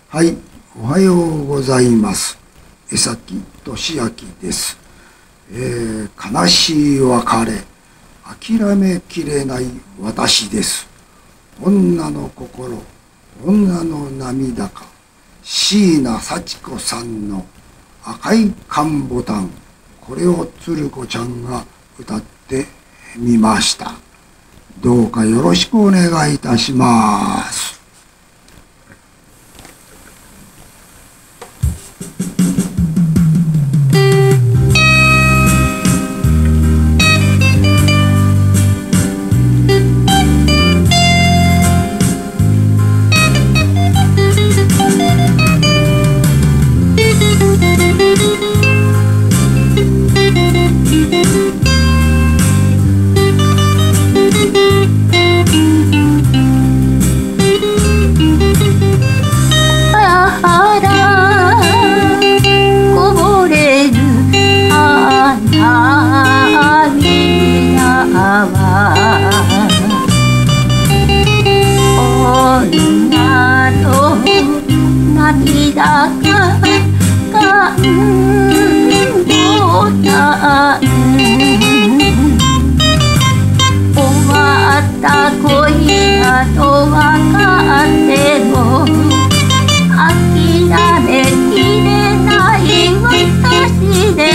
はい、おはようございます。江崎俊明です。悲しい別れ、諦めきれない私です。女の心、女の涙か、椎名幸子さんの赤い缶ボタン、これを鶴子ちゃんが歌ってみました。どうかよろしくお願いいたします。 女の涙が感動だ。終わった恋だと分かっても諦めきれない私です。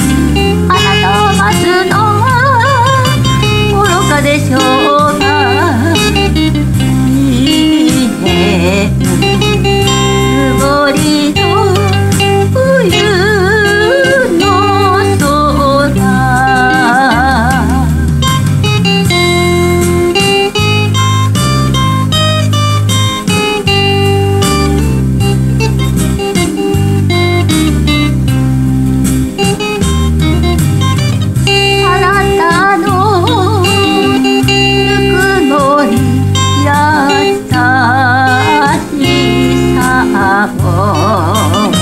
あなたを待つのは愚かでしょうが、2年曇りの冬の空。あなたのぬくもり優しさも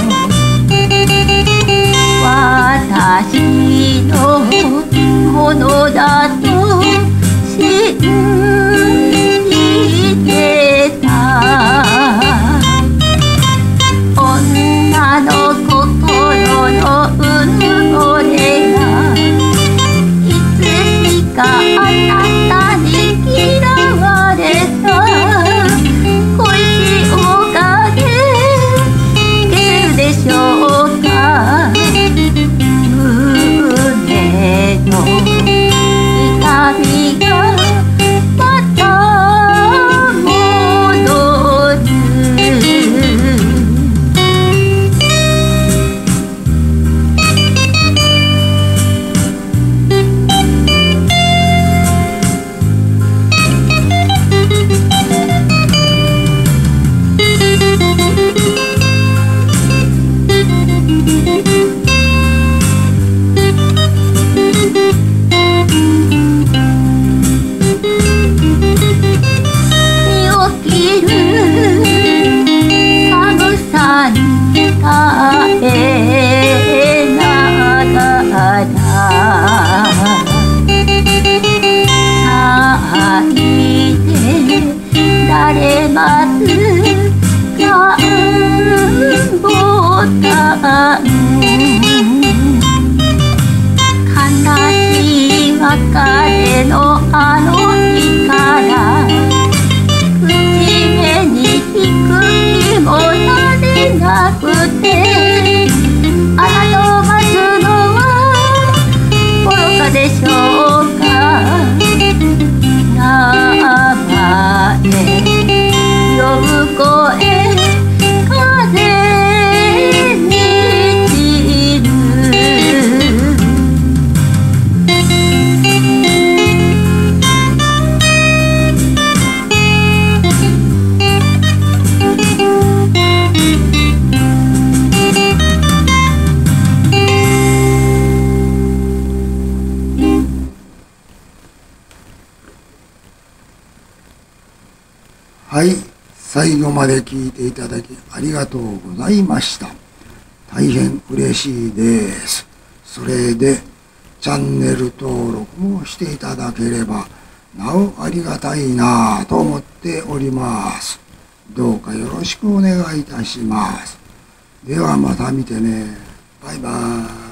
私のものだと信じてた。女の心のうぬぼれがいつしかあなたに嫌われた。恋しおかげ消せるでしょうか。胸の痛みがまた戻る。起きる寒さに耐えながら咲いて誰待つ看ボタン。悲しい別れのあの日から口紅に引く気もなれなくて、あなたを待つのは愚かでしょうか。名前呼ぶ声風に散る。 はい、最後まで聞いていただきありがとうございました。大変嬉しいです。それでチャンネル登録もしていただければなおありがたいなと思っております。 どうかよろしくお願いいたします。ではまた見てね。バイバーイ。